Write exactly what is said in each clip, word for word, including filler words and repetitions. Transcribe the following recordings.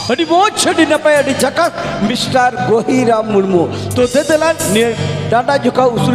अड़ी मोच अड़ी नपाय अड़ी जका मिस्टर गोहिराम मुर्मू तो दे देला डांडा झुका उसूल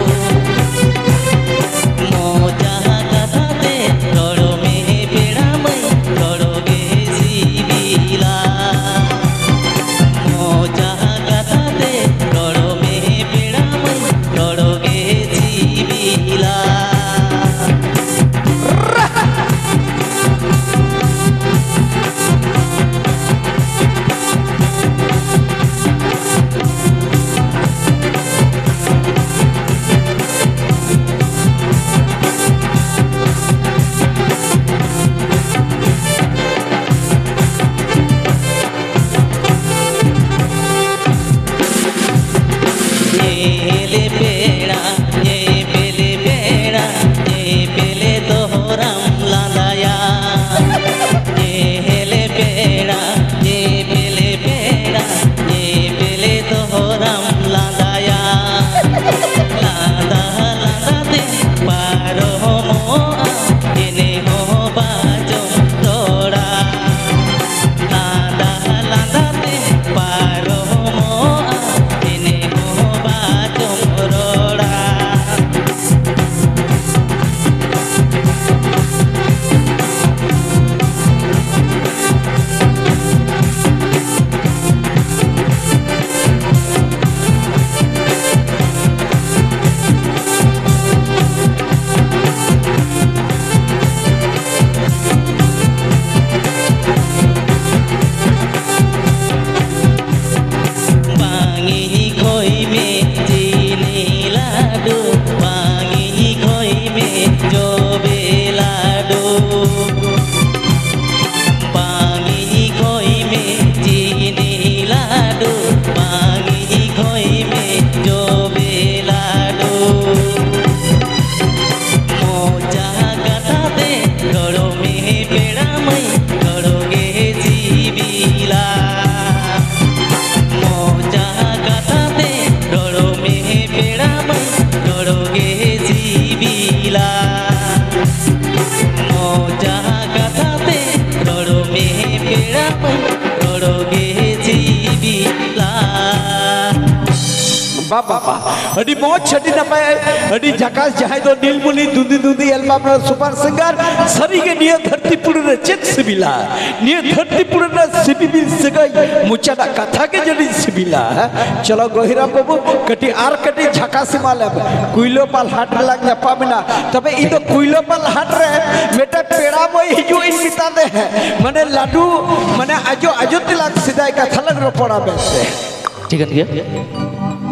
बाबा अड़ी मोच अड़ी नपाय अड़ी झकास जहां दो नीलमुनी दुंदी दुंदी एल्बम सुपर सिंगर सरी के निये धरती पुरे चेत सिबिला निये धरती पुरे सिबिबिल सगई मुचादा कथा के जड़ी सिबिला चलो गोहिराम बाबू कटी आर कटी झकास माले कुइलो पाल हाट लाग नपा बिना तबे इ तो कुइलो पाल हाट रे मेटा पेड़ा मोय हिजु इन मिता दे माने लाडू माने आजो आजो तिलाक सिदाय कथा लग रोपड़ा बेसे ठीक है ठीक है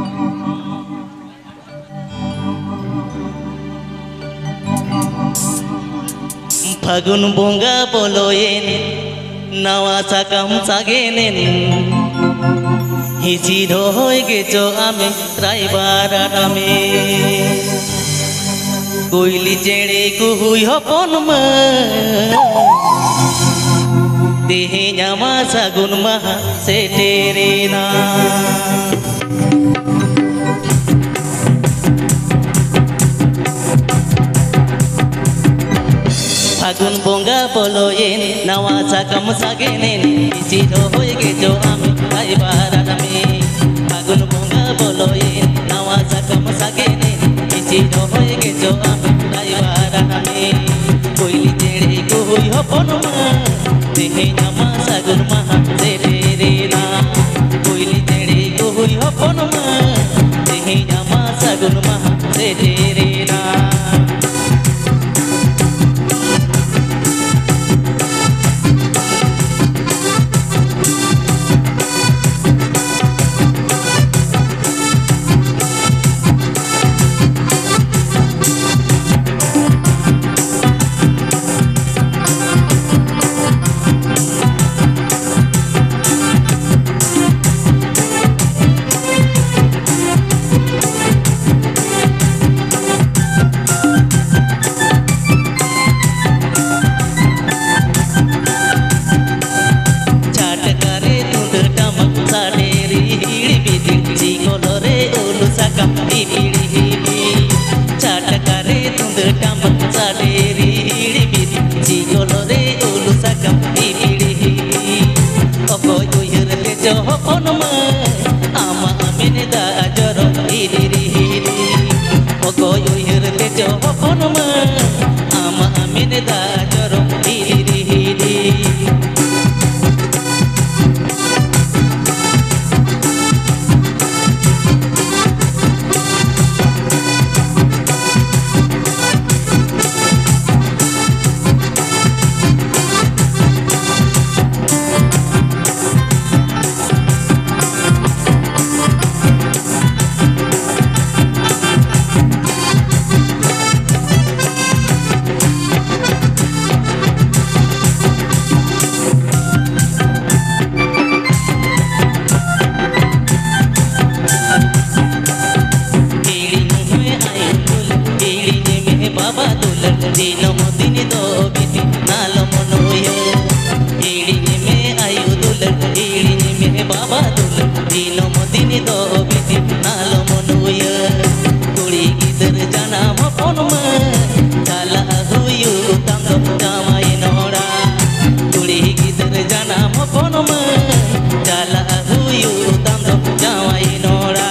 फागुन बोंगा बोलोयेन नवा साकाम सागेनेन हिची होय गेचो आमे रायबार नामे कोइली चेड़े कुहुई हपन मा तेहेन्यामा सागुन माहा सेटेरेना फागुन बोंगा बोलोयेन नवा साकाम सागेनेन हिची होय गेचो आमे रायबार नामे फागुन बोंगा बोलोयेन नवा साकाम सागेनेन हिची होय गेचो आमे रायबार नामे कोइली चेड़े कुहुई हपन मा तेहेन्यामा सागुन माहा सेटेरेना कोइली चेड़े कुहुई हपन मा तेहेन्यामा सागुन माहा सेटेरेना dino modini do biti nalo monoyo idini me ayu dul idini me baba dul dino modini do biti nalo monoyo kuri gidar jana ma ponma chala huyu tamdo jamai nora kuri gidar jana ma ponma chala huyu tamdo jamai nora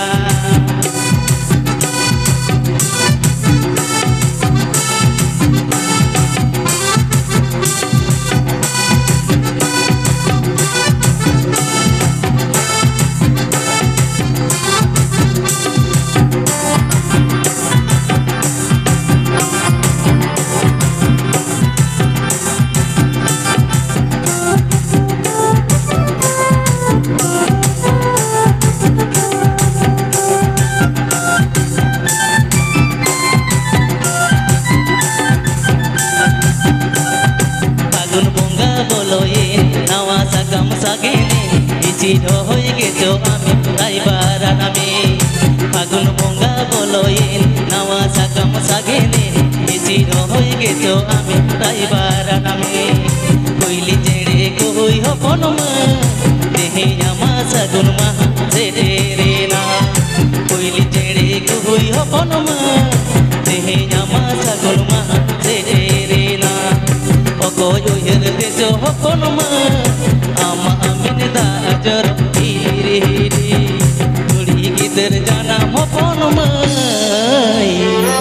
Cido hoy gejo ami raibaran ami Fagun bonga boloin nawa sakam sagene Cido hoy gejo ami raibaran ami Koili jere koi hopon ma dehe ama sagun ma jere na Koili jere koi hopon ma dehe ama sagun ma jere na Okoyo yerde jo hopon ma ama amin da ajar hiri hiri kuri gidar jana hopon mai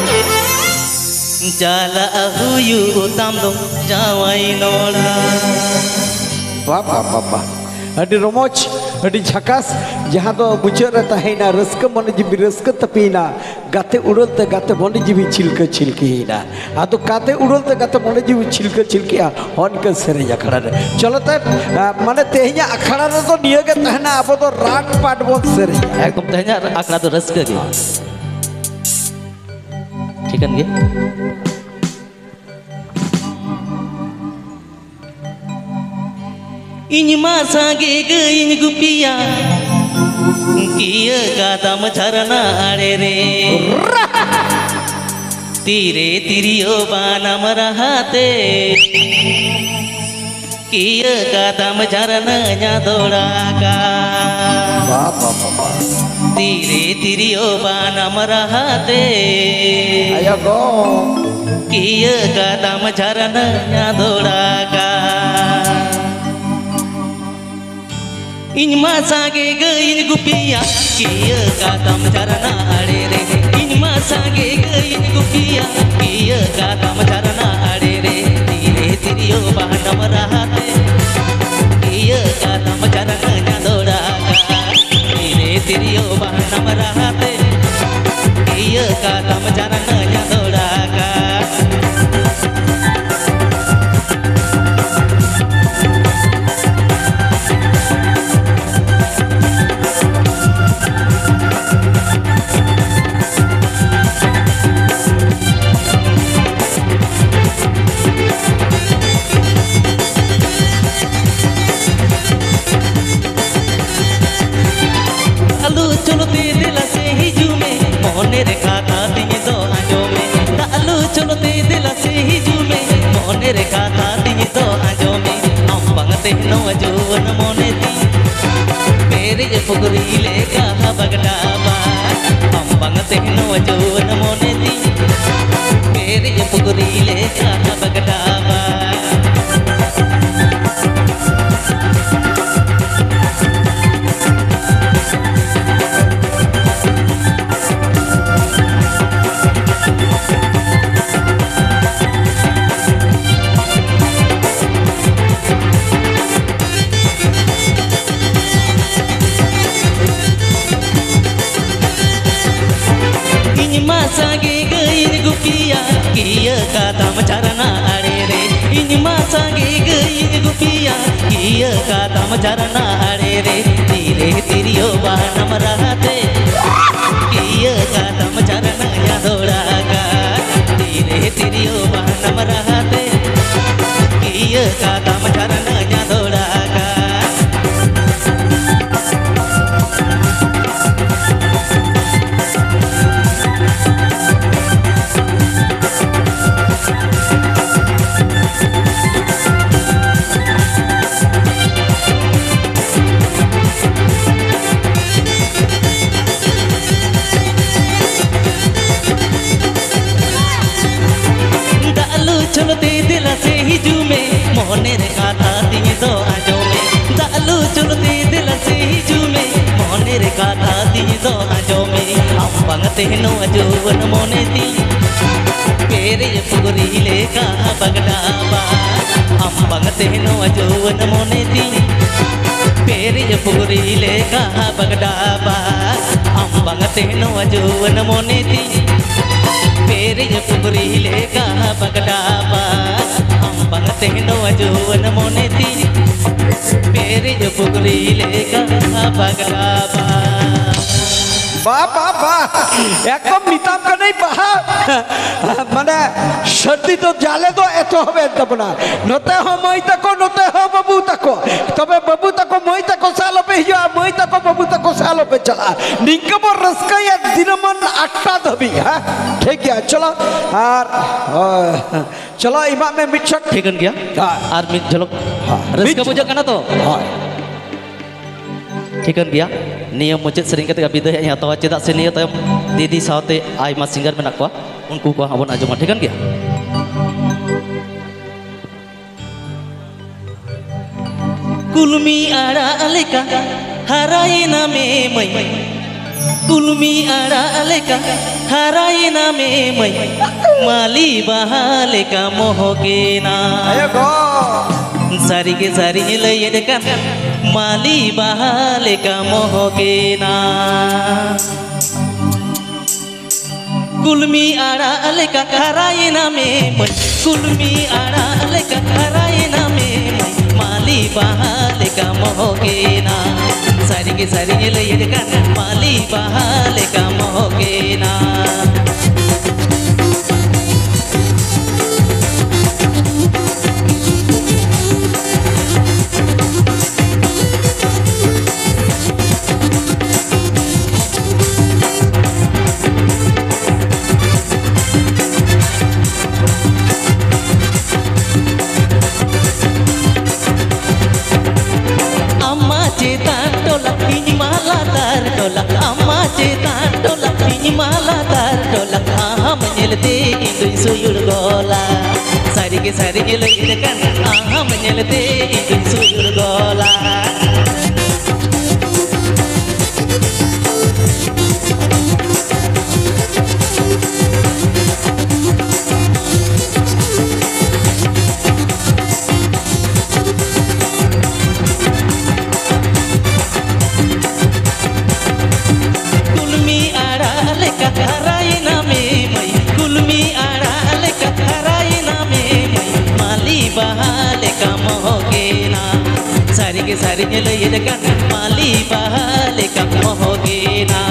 jala huyu tamdo jawai nora वाह वाह वाह वाह अड़ी रोमोच अड़ी झकास जहाँ तो बुझे रहता है ना रस्क मन जीवी रस्क तपीना गाते उड़लते गाते मन जीवी छिलके छिलकीना आ तो गाते उड़लते गाते मन जीवी छिलके छिलकिया हन के सेरे अखड़ा रे चलो ते माने तेहिया अखड़ा रे तो निये के तहना अब तो राग पाट बोल सेरे एकदम तहना अखड़ा तो रस्क के ठीक है Ini masa gege ini gupia Kia kata macarana arere Tire tirio bana marahate Kia kata macarana nyadoraka Tire tirio bana marahate Ayo go Kia kata macarana nyadoraka In masa gege in gupia kia kata macarana arere In masa gege in gupia kia kata macarana arere Tire tirio bahana marahate kia kata macarana nyadoraka Tire tirio bahana marahate kia kata macarana nyadoraka Rekha tadi to ajome ambang tehno ajon moneti mere pugri le kaha bagdaba ambang tehno ajon moneti mere pugri le kaha bagdaba Kia kata macarana arere ini masa gege ini gupia kia kata macarana arere tire tirio bahana marahate kia kata macarana nyadoraka tire tirio bahana marahate kia kata macarana nyadoraka tehno ajuan moneti pere pugri leka bagdaba ambang tehno ajuan moneti pere pugri leka bagdaba ambang tehno ajuan moneti pere pugri leka bagdaba ambang tehno ajuan moneti pere pugri leka bagdaba बाबा बा एकदम मिताम का नहीं बहा मने सर्दी तो जाले तो ऐतो हमें तबना नोते हो मोई तको नोते हो बबू तको तबे बबू तको मोई तको सालों पे हिया मोई तको बबू तको सालों पे चला निंका बो रस्का या दिनमन आट्टा दबी हाँ ठीक है चलो और चलो इमाम में मिच्छक ठीक है क्या आर मिट चलो रस्का बुझा करना तो ठीक है क्या निया मुझे sering ketika video yang tahu cedak sini atau Didi saute Aima singer menak kuah unku kuah abon aja mati kan dia kulmi ara aleka harai name mai kulmi ara aleka harai name mai mali bahaleka mohogena ayo go sari ke sari leye dekan mali bahale ka mohogena kulmi ara aleka karaina me kulmi ara aleka karaina me mali bahale ka mohogena sari ke sari leye dekan mali bahale ka mohogena suyul gola sari ke sari lagi kan aha menyelte itu suyul gola kulmi ara leka harai name mai kulmi ara bahale ka mohogena sari ke sari leye dekan mali bahale ka mohogena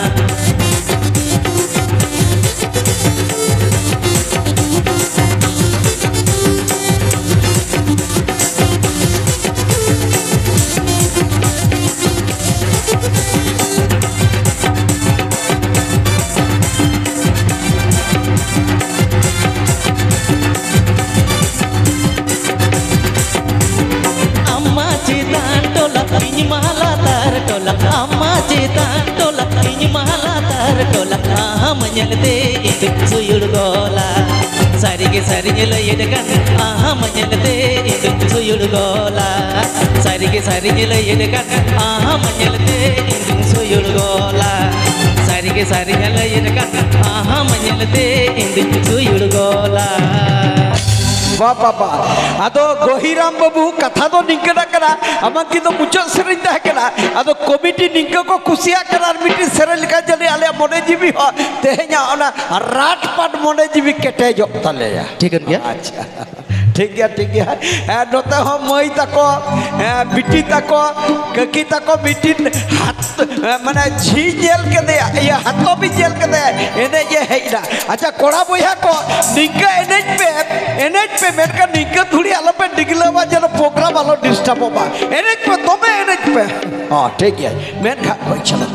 menyelte itu suyul gola sari ke sari leye dekan aha menyelte itu suyul gola sari ke sari leye dekan aha menyelte itu suyul gola sari ke sari leye dekan aha menyelte itu suyul gola वाह बाबा आदो गोहिराम बाबू कथा तो निंकना करा अमन की तो मुझे सेरें दा करा आदो कमिटी निंक को कुसिया करा मिट्टी सेरें लिखा जले आले मोने जीवी हो तेहन्या ओना रात पाट मोने जीवी केटे जो तले या ठीक है क्या अच्छा ठीक है ठीक है नोते हो मई तको बिटी तको ककी तको बिटी हाथ माने झी जेल के दे ये हाथों भी जेल के दे इन्हें ये है इना अच्छा कोड़ा बोया को निंका एनेज पे एनेज पे मेरे निंका थोड़ी अलग पे डिगला बा जरा प्रोग्राम वालों डिस्टर्ब होगा एनेज पे तो मैं एनेज पे हाँ ठीक है मैं खा कोई चलो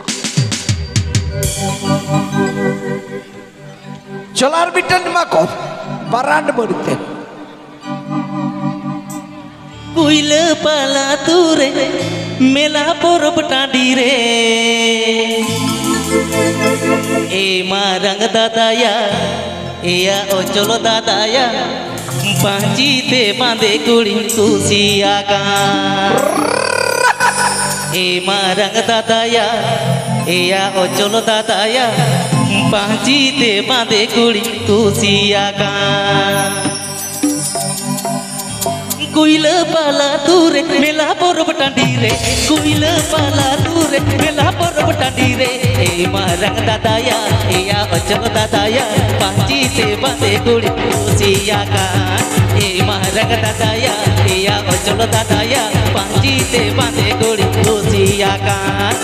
चलार बिटन माको बरांड बोलते kuila pala ture mela porob tadi re e marang dadaya iya ojol dadaya panji te bande kuri kusiakan e marang dadaya एया ओचल दादाया Panchi ते बांधे कुड़ी कुसियाका कुइल पाला दूरे मेला परब टांडी रे कुइल पाला दूरे मेला परब टांडी रे ए मारंग दादाया एया ओचल दादाया पांची ते बांधे कुड़ी कुसियाका ए मारंग दादाया एया ओचल दादाया पांची ते बांधे कुड़ी कुसियाका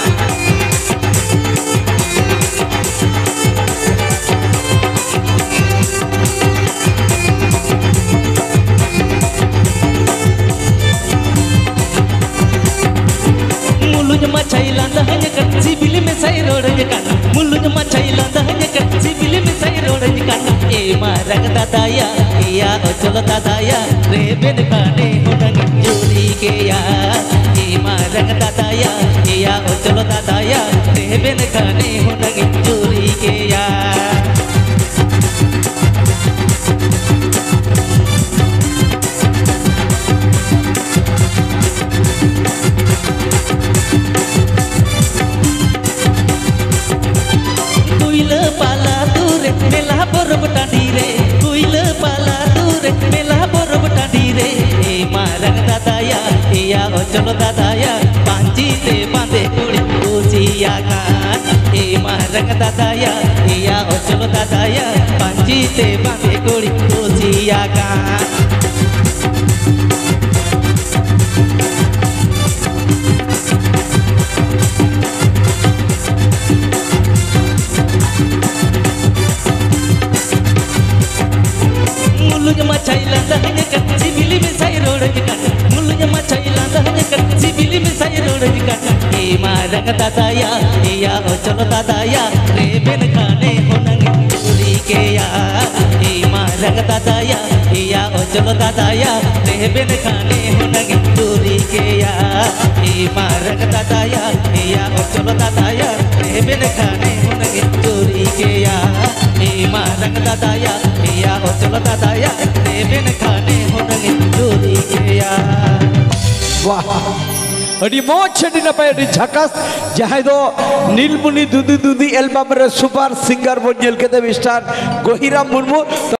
मुलुज मचाइला दहज कर सिबिल में सही रोड़ज कान मुलुज मचाइला दहज कर सिबिल में सही रोड़ज कान ए मारंग दादाया एया ओचल दादाया रे बेन खाने हुनंग चोरी के या ए मारंग दादाया एया ओचल दादाया रे बेन खाने हुनंग चोरी के या पाला दूरे मेला परब टांडी रे कुइल पाला दूरे मेला परब टांडी रे ए मारंग दादाया एया ओचल दादाया पांची ते बांधे कुड़ी कुसियाका ए मारंग दादाया एया ओचल दादाया पांची ते बांधे कुड़ी कुसियाका मुलुज मचाइला दहज कर सिबिल में सही रोड़ज कान मुलुज मचाइला दहज कर सिबिल में सही रोड़ज कान ए मारंग दादाया एया ओचल दादाया रे बेन खाने हुनंग चोरी के या ए मारंग दादाया एया ओचल दादाया रे बेन खाने हुनंग चोरी के या ए मारंग दादाया एया ओचल दादाया रे बेन खाने हुनंग चोरी के या ए मारंग दादाया एया ओचल दादाया रे बेन खाने हुनंग चोरी के या वाह अड़ी मौज छड़ी नपाय अड़ी झकास जहां दो नीलमुनि दुदी दुदी एल्बम रे सुपर सिंगर बन जेल के स्टार गोहिरा मुर्मू।